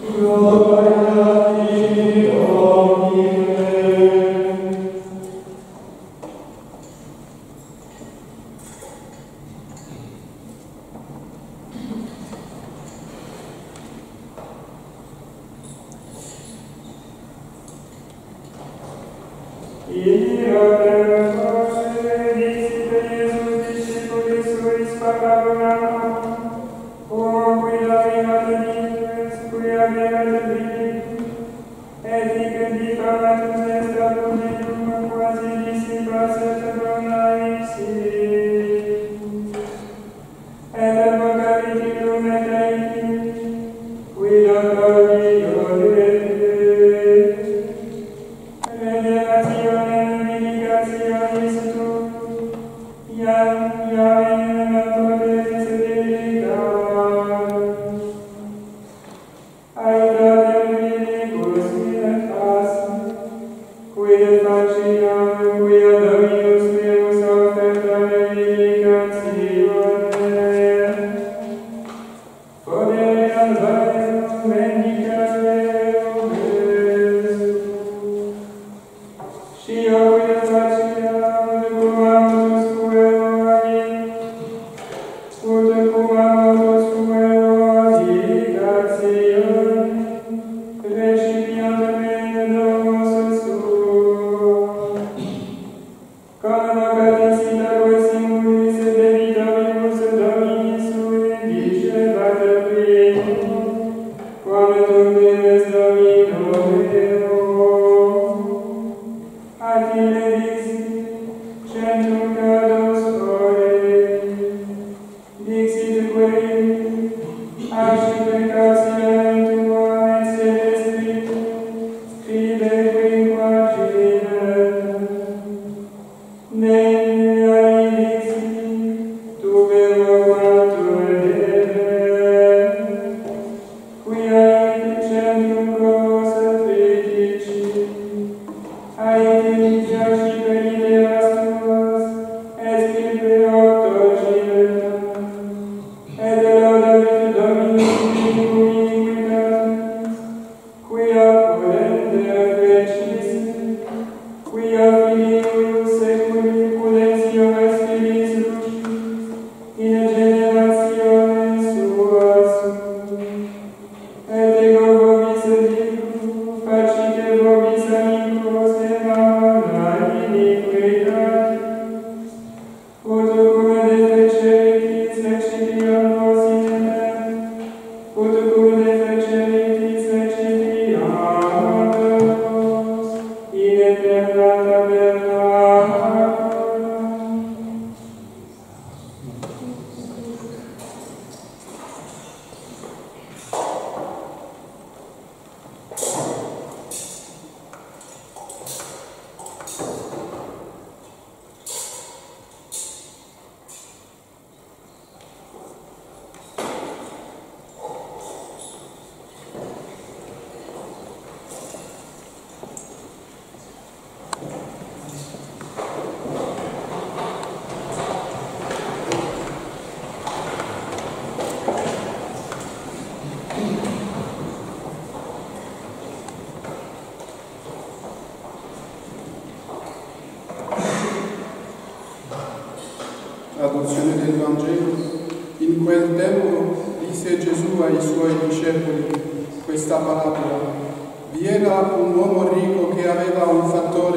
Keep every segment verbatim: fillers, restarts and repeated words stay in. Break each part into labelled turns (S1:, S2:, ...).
S1: Traduzione del Vangelo. In quel tempo disse Gesù ai suoi discepoli questa parabola. Vi era un uomo ricco che aveva un fattore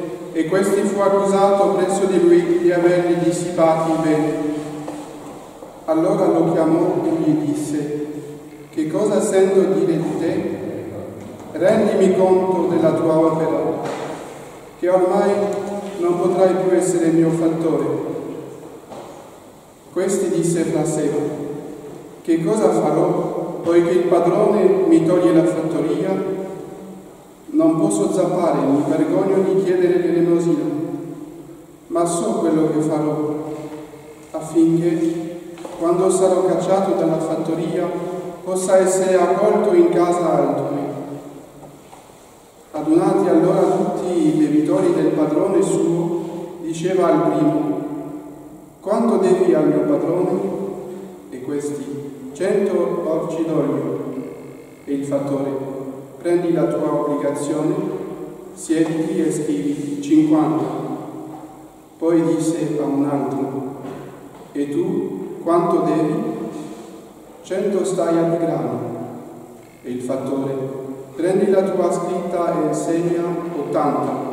S1: e questi fu accusato presso di lui di avergli dissipati i beni. Allora lo chiamò e gli disse: che cosa sento dire di te? Rendimi conto della tua opera, che ormai non potrai più essere mio fattore. Questi disse fra sé: che cosa farò, poiché il padrone mi toglie la fattoria? Non posso zappare, mi vergogno di chiedere l'elemosina, ma so quello che farò, affinché, quando sarò cacciato dalla fattoria, possa essere accolto in casa altrui. Adunati allora tutti i debitori del padrone suo, diceva al primo: quanto devi al mio padrone? E questi: cento orci d'olio. E il fattore: prendi la tua obbligazione, siediti e scrivi cinquanta. Poi disse a un altro: e tu quanto devi? Cento staia di grano. E il fattore: prendi la tua scritta e segna ottanta.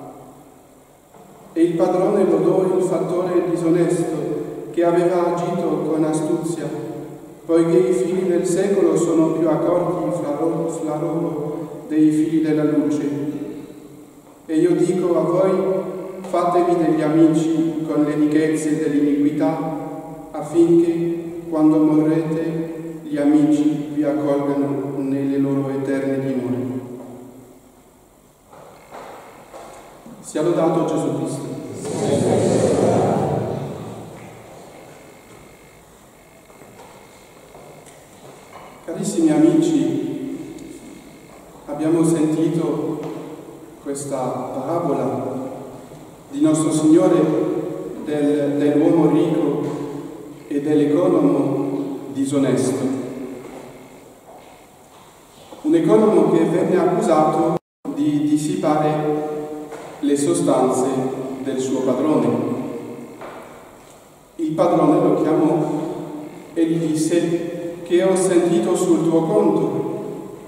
S1: E il padrone lodò il fattore disonesto che aveva agito con astuzia, poiché i figli del secolo sono più accorti fra loro, fra loro dei figli della luce. E io dico a voi: fatevi degli amici con le ricchezze dell'iniquità, affinché, quando morrete, gli amici vi accolgano nelle loro eterne dimore. Sia lodato Gesù Cristo. Carissimi amici, abbiamo sentito questa parabola di nostro Signore del, dell'uomo ricco e dell'economo disonesto. Un economo che venne accusato di dissipare le sostanze del suo padrone. Il padrone lo chiamò e gli disse: che ho sentito sul tuo conto,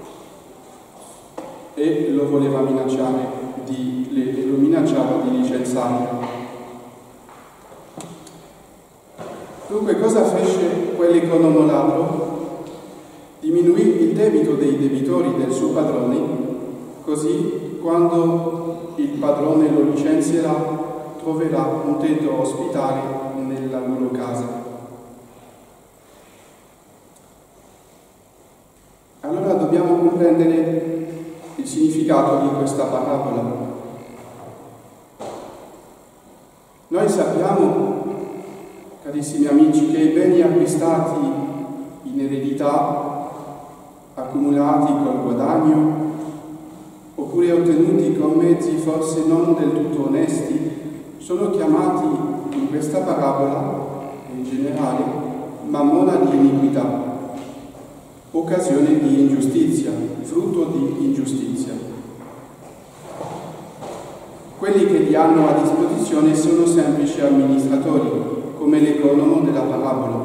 S1: e lo voleva minacciare di, lo minacciava di licenziarlo. Dunque cosa fece quell'economo ladro? Diminuì il debito dei debitori del suo padrone, così quando il padrone lo licenzierà troverà un tetto ospitale nella loro casa. Allora dobbiamo comprendere il significato di questa parabola. Noi sappiamo, carissimi amici, che i beni acquistati in eredità, accumulati col guadagno, oppure ottenuti con mezzi forse non del tutto onesti, sono chiamati in questa parabola, in generale, mammona di iniquità, occasione di ingiustizia, frutto di ingiustizia. Quelli che li hanno a disposizione sono semplici amministratori, come l'economo della parabola.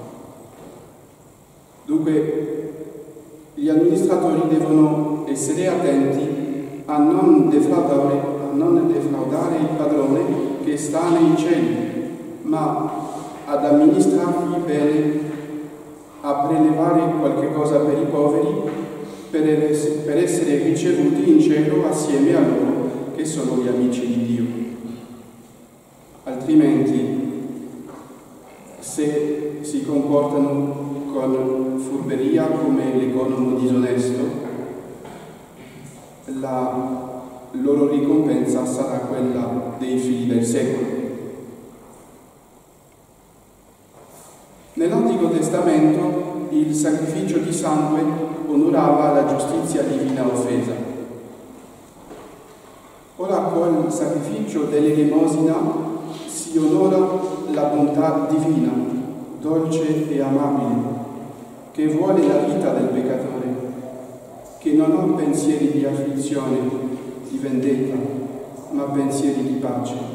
S1: Dunque, gli amministratori devono essere attenti a non defraudare, a non defraudare il padrone che sta nei cieli, ma ad amministrarli bene, a prelevare qualche cosa per i poveri, per essere ricevuti in cielo assieme a loro che sono gli amici di Dio. Altrimenti, se si comportano con furberia come l'economo disonesto, la loro ricompensa sarà quella dei figli del secolo. Nell'Antico Testamento il sacrificio di sangue onorava la giustizia divina offesa. Ora col sacrificio dell'elemosina si onora la bontà divina, dolce e amabile, che vuole la vita del peccatore, che non ha pensieri di afflizione, di vendetta, ma pensieri di pace.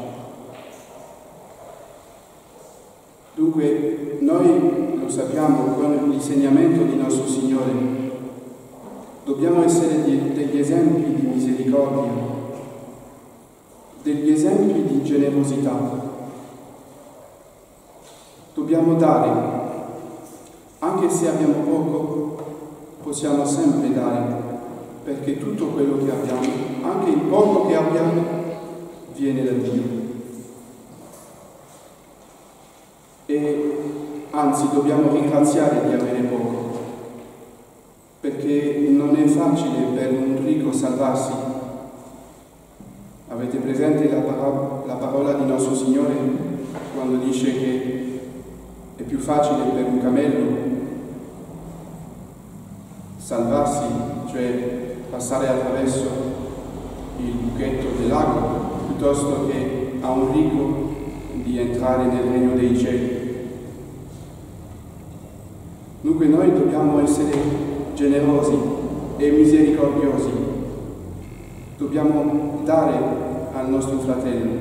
S1: Dunque, noi lo sappiamo con l'insegnamento di nostro Signore, dobbiamo essere degli esempi di misericordia, degli esempi di generosità. Dobbiamo dare, anche se abbiamo poco, possiamo sempre dare, perché tutto quello che abbiamo, anche il poco che abbiamo, viene da Dio. E anzi dobbiamo ringraziare di avere poco, perché non è facile per un ricco salvarsi. Avete presente la, parola, la parola di nostro Signore quando dice che è più facile per un cammello salvarsi, cioè passare attraverso il buchetto dell'acqua, piuttosto che a un ricco di entrare nel regno dei cieli. Dunque noi dobbiamo essere generosi e misericordiosi. Dobbiamo dare al nostro fratello.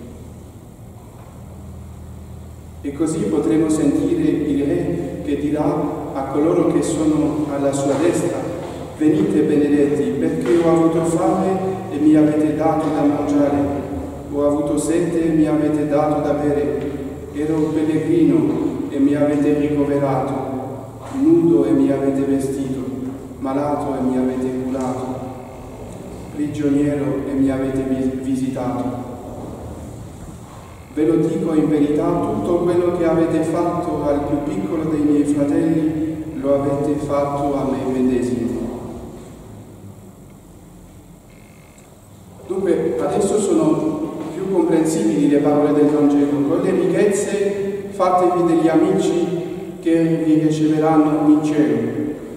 S1: E così potremo sentire il Re che dirà a coloro che sono alla sua destra: venite benedetti, perché ho avuto fame e mi avete dato da mangiare, ho avuto sete e mi avete dato da bere, ero pellegrino e mi avete ricoverato, nudo e mi avete vestito, malato e mi avete curato, prigioniero e mi avete visitato. Ve lo dico in verità, tutto quello che avete fatto al più piccolo dei miei fratelli lo avete fatto a me medesimo. Dunque, adesso sono più comprensibili le parole del Vangelo. Con le ricchezze fatevi degli amici che vi riceveranno in cielo.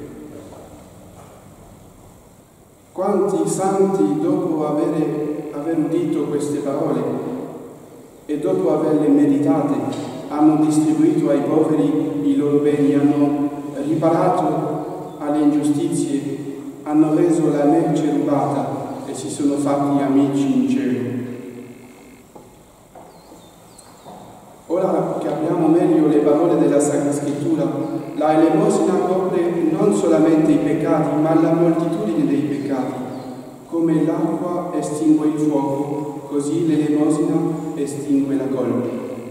S1: Quanti santi, dopo avere, aver udito queste parole e dopo averle meditate, hanno distribuito ai poveri i loro beni, hanno riparato alle ingiustizie, hanno reso la merce rubata e si sono fatti amici in cielo. Ora capiamo meglio le parole della Sacra Scrittura. La elemosina copre non solamente i peccati, ma la moltitudine dei peccati. Come l'acqua estingue il fuoco, così l'elemosina estingue la colpa.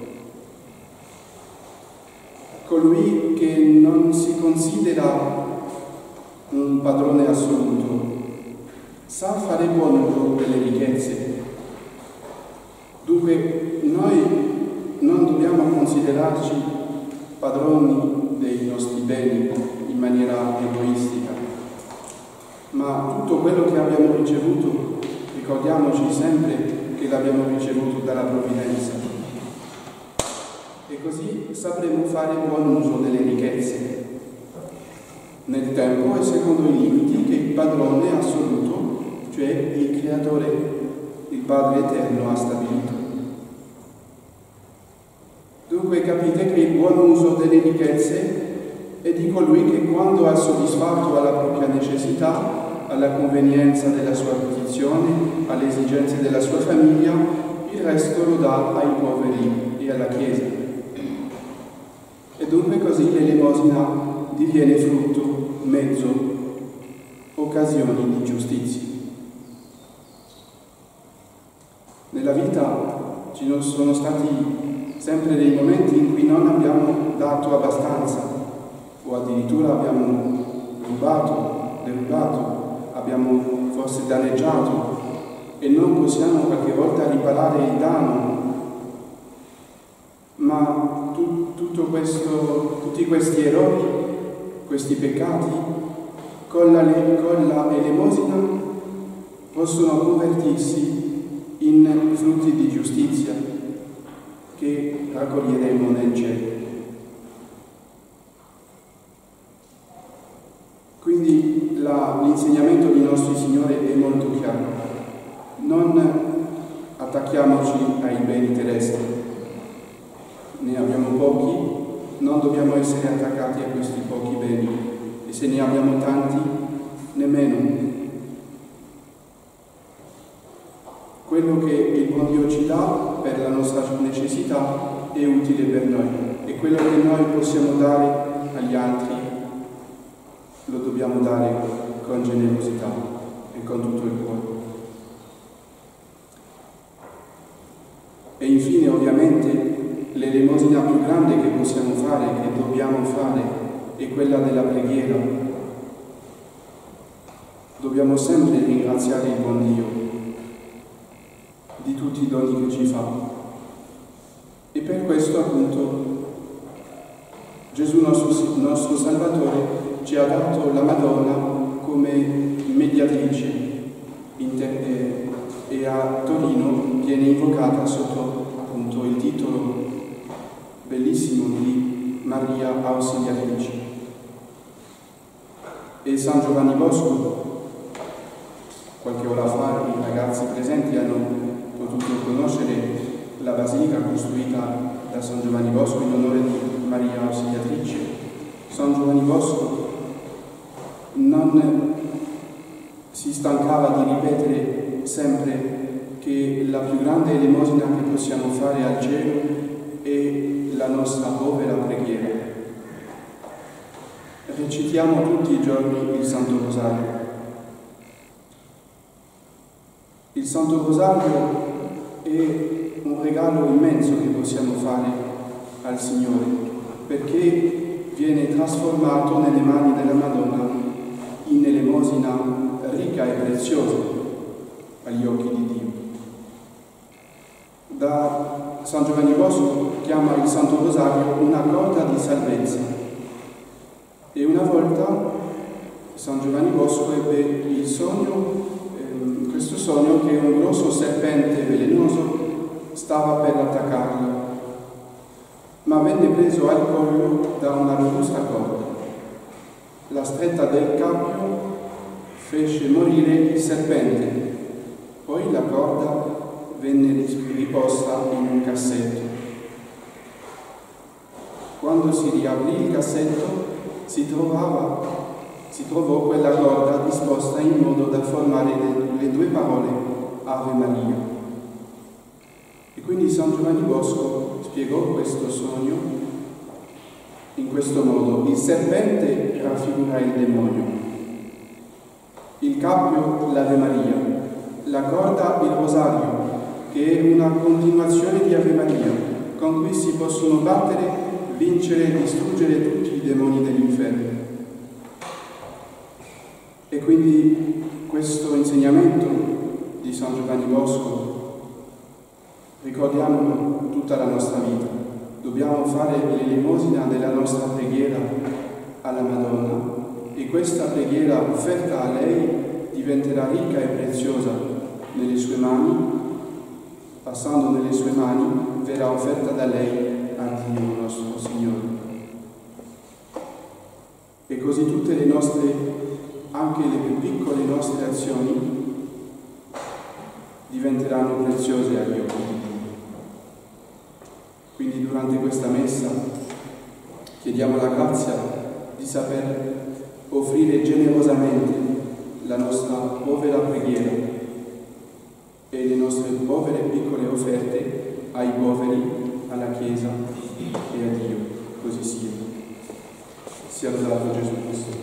S1: Colui che non si considera un padrone assoluto sa fare buon uso delle ricchezze. Dunque noi non dobbiamo considerarci padroni dei nostri beni in maniera egoistica, ma tutto quello che abbiamo ricevuto, ricordiamoci sempre che l'abbiamo ricevuto dalla provvidenza. E così sapremo fare buon uso delle ricchezze, nel tempo e secondo i limiti che il padrone assoluto, cioè il Creatore, il Padre Eterno, ha stabilito. Dunque capite che il buon uso delle ricchezze è di colui che, quando ha soddisfatto alla propria necessità, alla convenienza della sua posizione, alle esigenze della sua famiglia, il resto lo dà ai poveri e alla Chiesa. E dunque così l'elemosina diviene frutto, mezzo, occasioni di giustizia. Nella vita ci sono stati sempre dei momenti in cui non abbiamo dato abbastanza, o addirittura abbiamo rubato, derubato, abbiamo forse danneggiato e non possiamo qualche volta riparare il danno, ma tu, tutto questo, tutti questi errori, questi peccati, con la, con la elemosina possono convertirsi in frutti di giustizia che raccoglieremo nel cielo. Quindi la, l'insegnamento di nostro Signore è molto chiaro. Non attacchiamoci ai beni terrestri. Ne abbiamo pochi, non dobbiamo essere attaccati a questi pochi beni. E se ne abbiamo tanti, nemmeno. Quello che il buon Dio ci dà per la nostra necessità è utile per noi. E quello che noi possiamo dare agli altri lo dobbiamo dare con generosità e con tutto il cuore. E infine, ovviamente, l'elemosina più grande che possiamo fare, che dobbiamo fare, è quella della preghiera. Dobbiamo sempre ringraziare il buon Dio di tutti i doni che ci fa. E per questo, appunto, Gesù, nostro, nostro Salvatore, ci ha dato la Madonna come mediatrice e, e a Torino viene invocata sotto appunto il titolo bellissimo di Maria Ausiliatrice. E San Giovanni Bosco, qualche ora fa i ragazzi presenti hanno potuto conoscere la basilica costruita da San Giovanni Bosco in onore di Maria Ausiliatrice. San Giovanni Bosco non si stancava di ripetere sempre che la più grande elemosina che possiamo fare al cielo è la nostra povera preghiera. Recitiamo tutti i giorni il Santo Rosario. Il Santo Rosario è un regalo immenso che possiamo fare al Signore, perché viene trasformato nelle mani della Madonna in elemosina ricca e preziosa agli occhi di Dio. Da San Giovanni Bosco chiama il Santo Rosario una corda di salvezza. E una volta San Giovanni Bosco ebbe il sogno, ehm, questo sogno che un grosso serpente velenoso stava per attaccarlo, ma venne preso al collo da una robusta corda. La stretta del cappio fece morire il serpente, poi la corda venne riposta in un cassetto. Quando si riaprì il cassetto si trovava, si trovò quella corda disposta in modo da formare le, le due parole Ave Maria. E quindi San Giovanni Bosco spiegò questo sogno in questo modo: il serpente raffigura il demonio, il cappio l'Ave Maria, la corda il rosario, che è una continuazione di Ave Maria, con cui si possono battere, vincere e distruggere tutti i demoni dell'inferno. E quindi questo insegnamento di San Giovanni Bosco, ricordiamolo tutta la nostra vita. Dobbiamo fare l'elemosina della nostra preghiera alla Madonna, e questa preghiera offerta a lei diventerà ricca e preziosa nelle sue mani. Passando nelle sue mani, verrà offerta da lei a Dio nostro Signore. E così tutte le nostre, anche le più piccole nostre azioni, diventeranno preziose agli occhi di Dio. Quindi durante questa messa chiediamo la grazia di saper offrire generosamente la nostra povera preghiera e le nostre povere piccole offerte ai poveri, alla Chiesa e a Dio. Così sia. Sia lodato Gesù Cristo.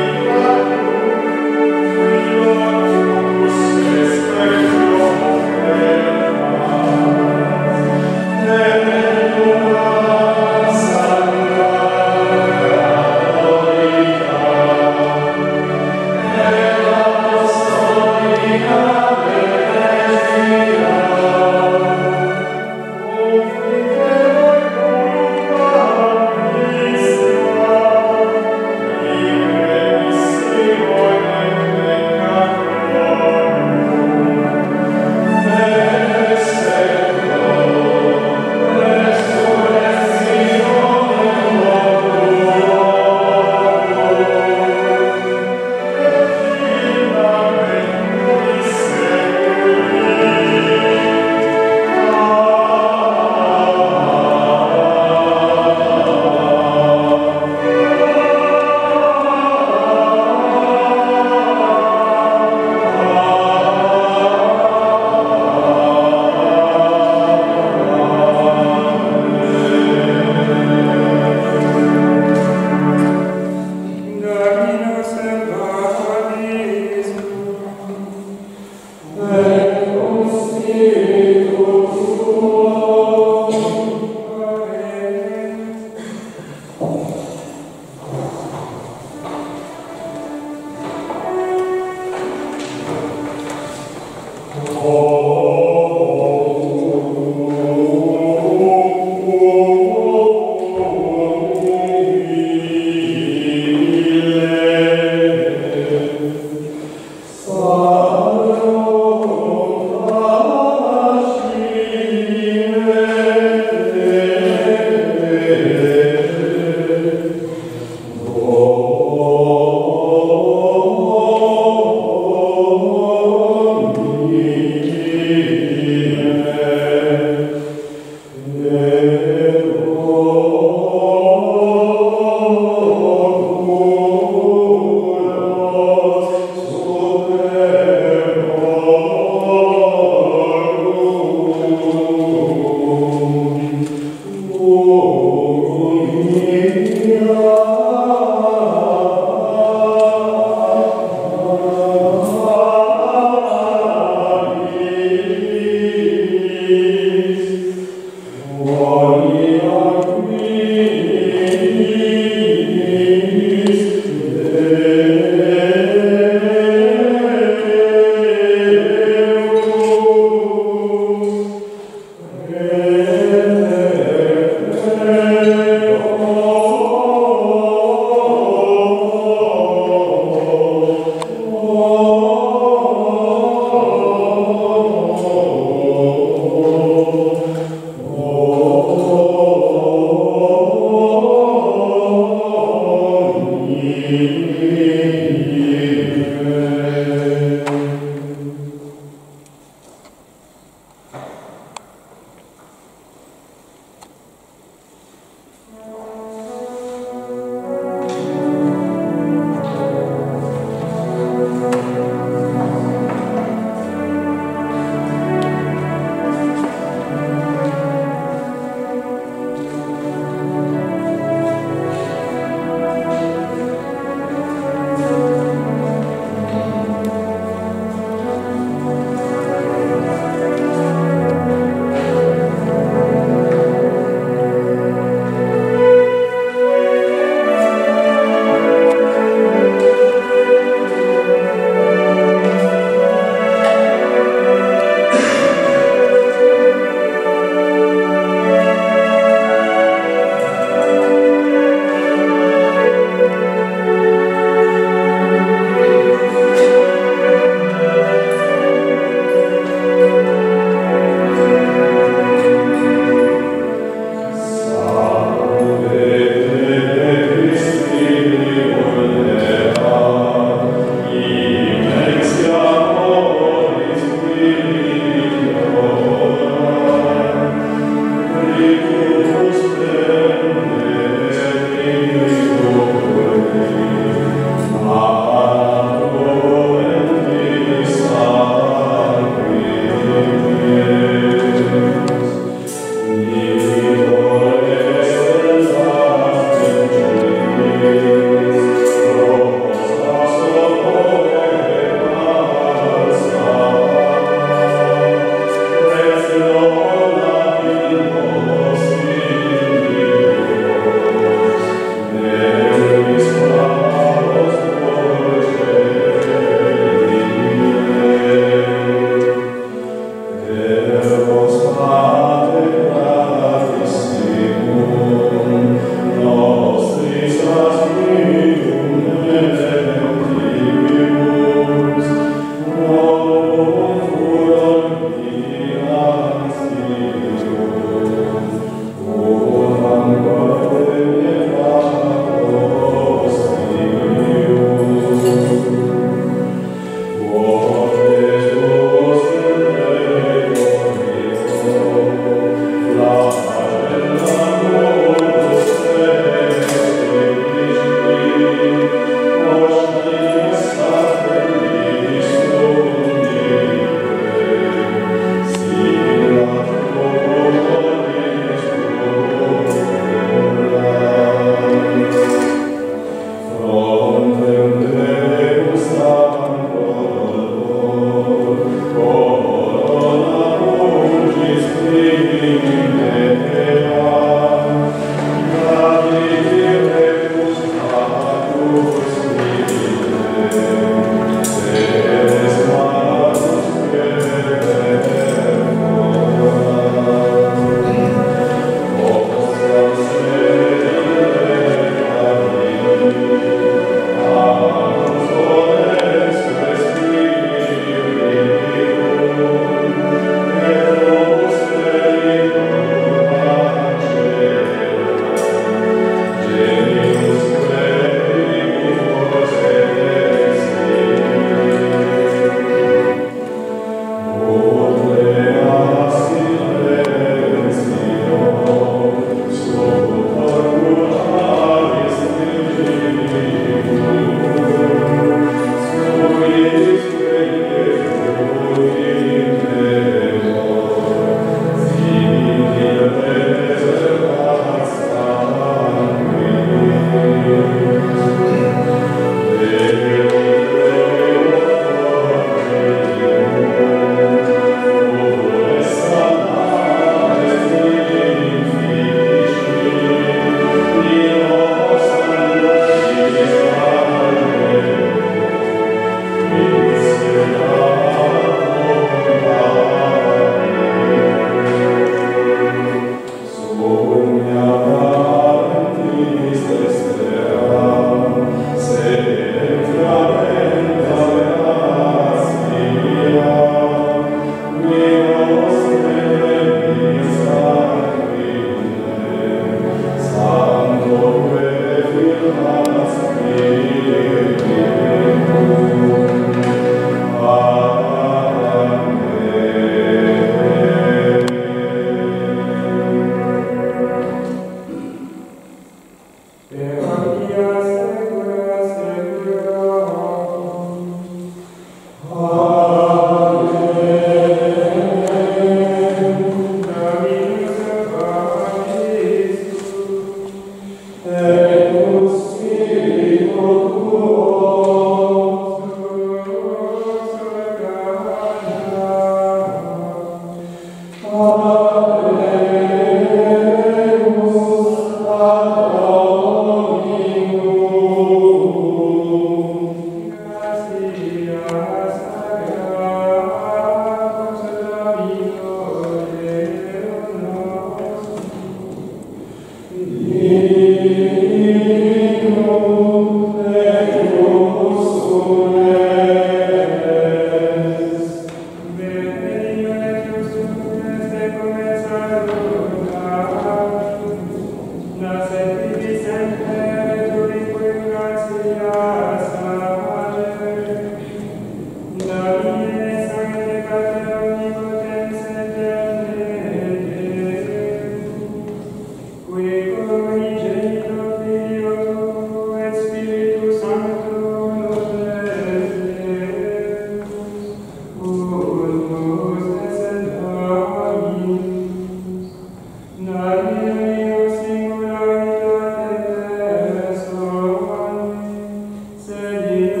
S2: Sed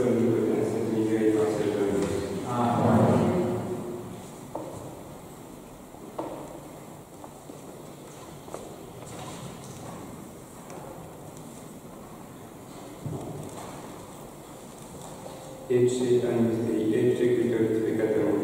S2: Ecce Agnus Dei, ecce Christus peccatorem.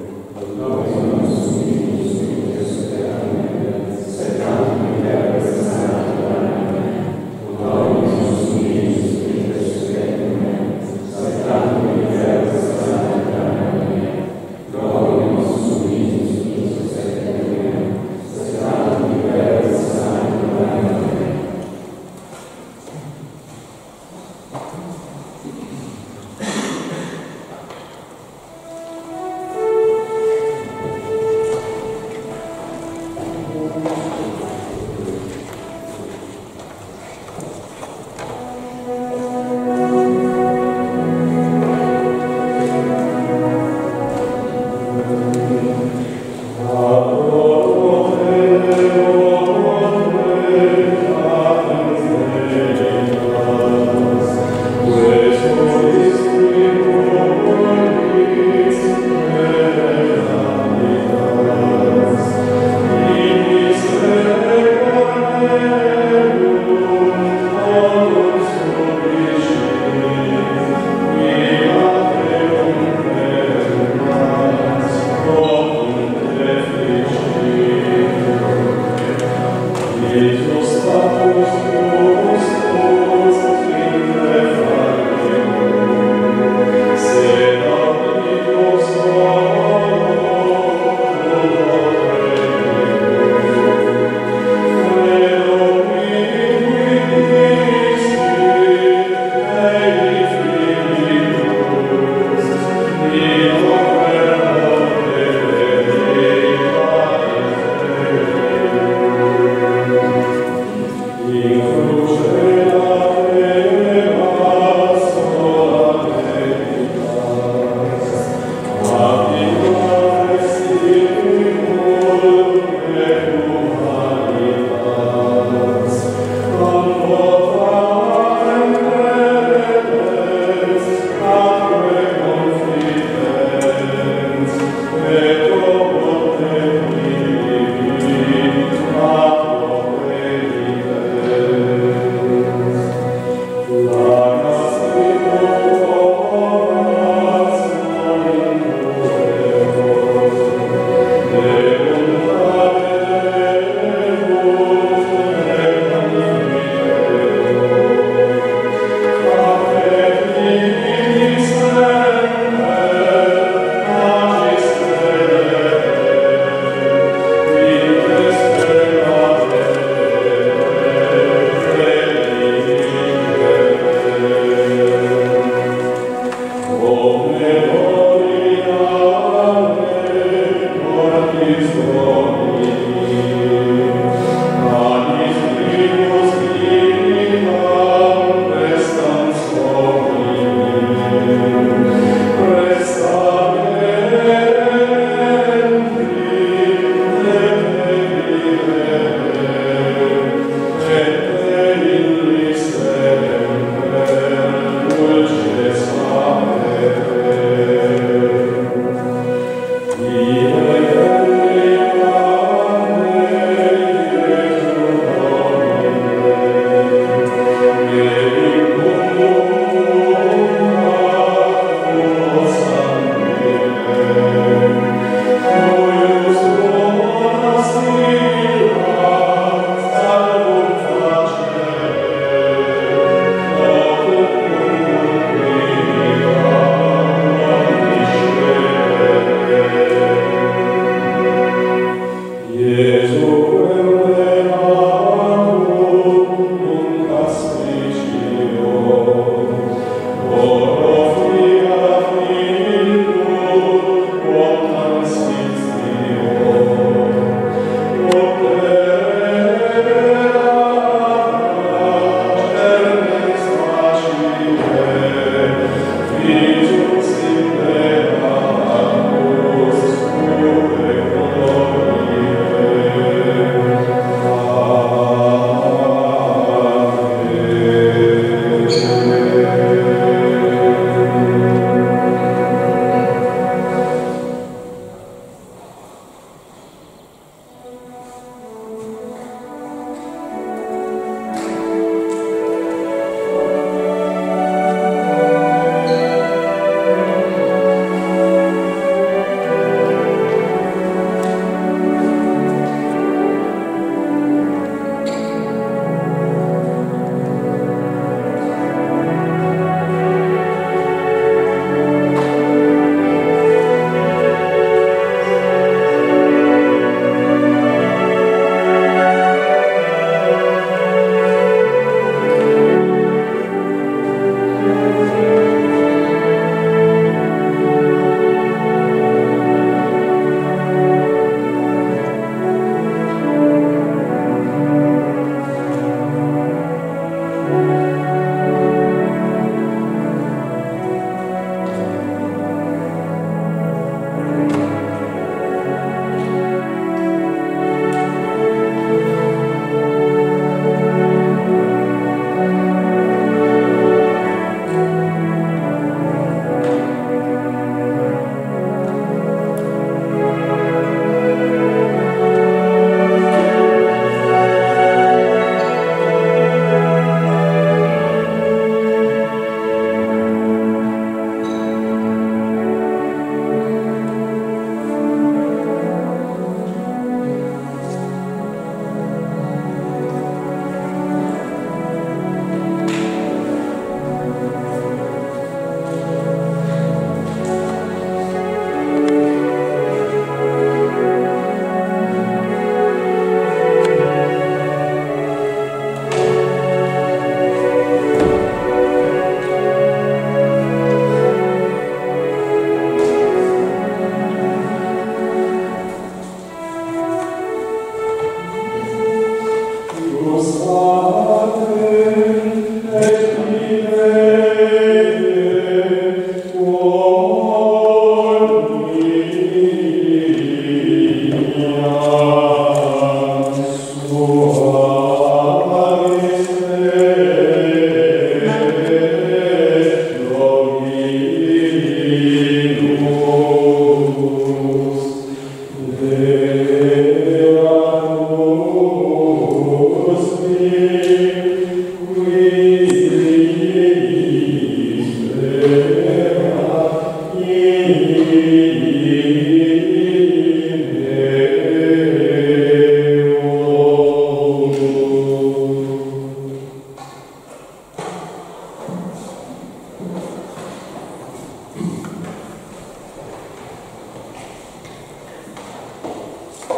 S3: Amen.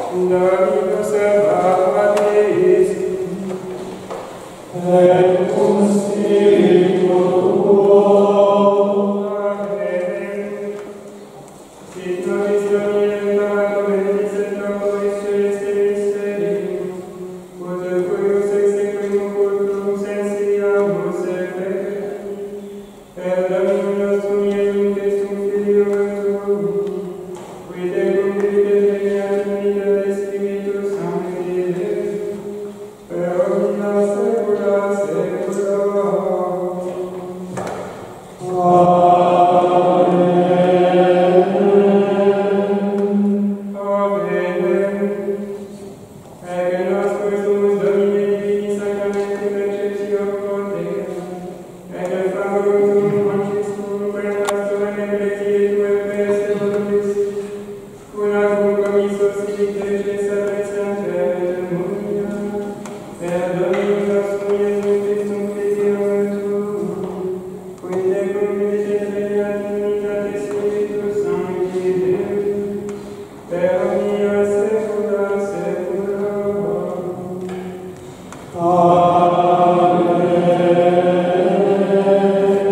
S3: Dominus Salvatis, et cum spiritu tuo. Amen. Sit nobis Domine Dominus et nobis celeste mysterium, ut cuius exequim cultum sensiamus et per Dominum nostrum Iesum Christum Filium tuum, qui tecum vivit et regnat in vita Spiritus Sancti Deus, per omnia saecula saeculorum. Amen. Amen. Ecce nos quesumus Domine Divini Sacramentum receptio potera, ecce favorum tuum concistum per pastorem ecclesiae tuae preste voluntis, una cum commissos silicte cessa prestiante eternunia, per Dominum nostrum Iesum Christum Filium tuum, qui tecum vivit et regnat in unitate Spiritus Sancti Deus, per omnia saecula saeculorum.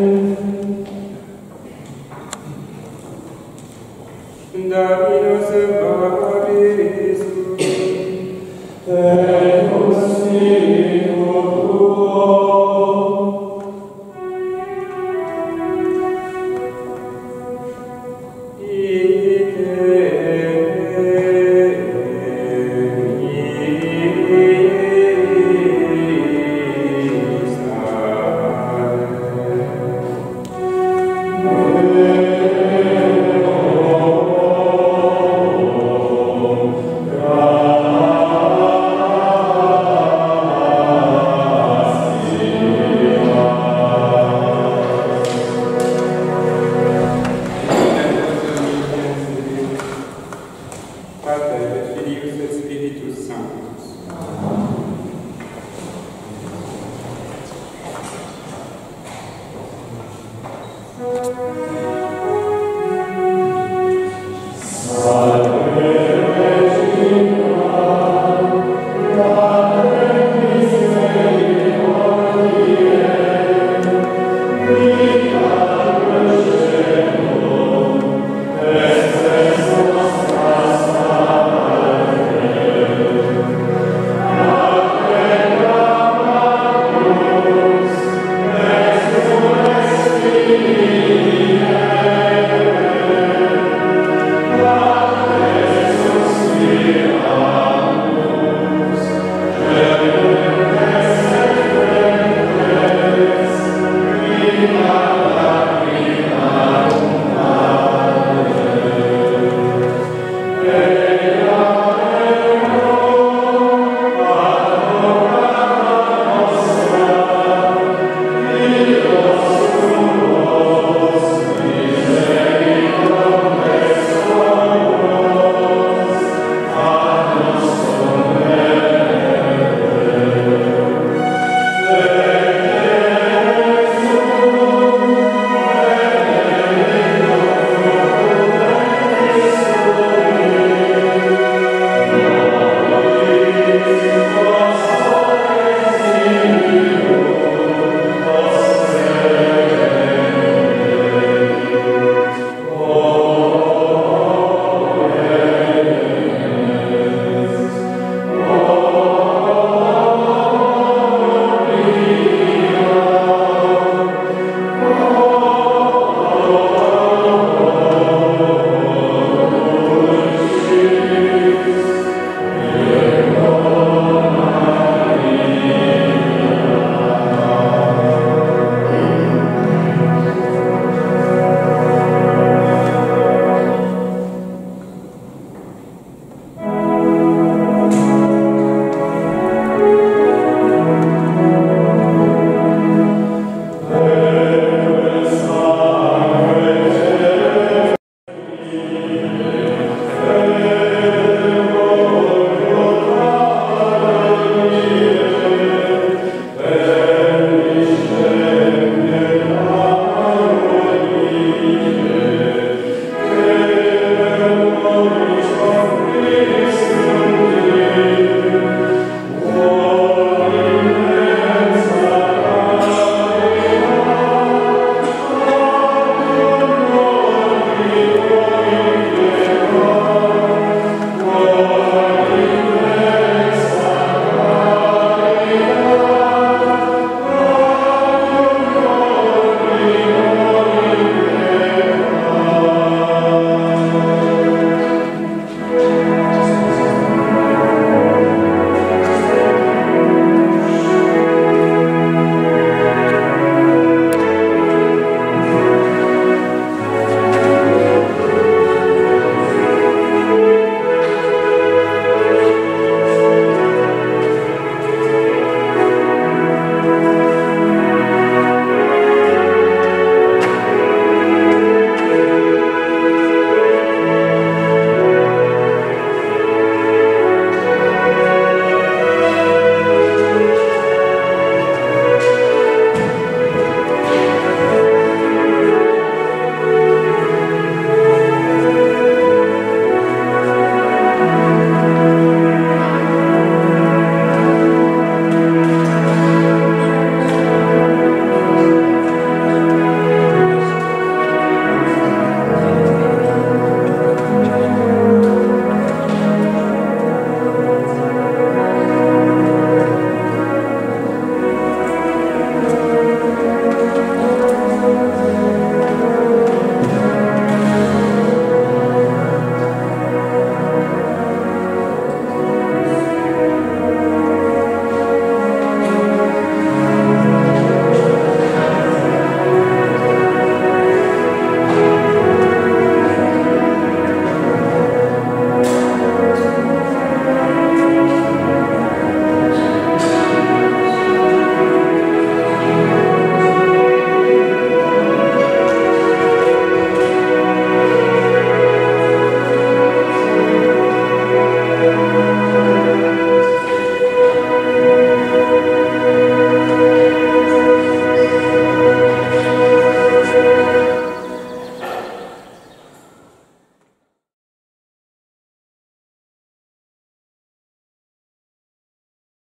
S3: Amen. Dominus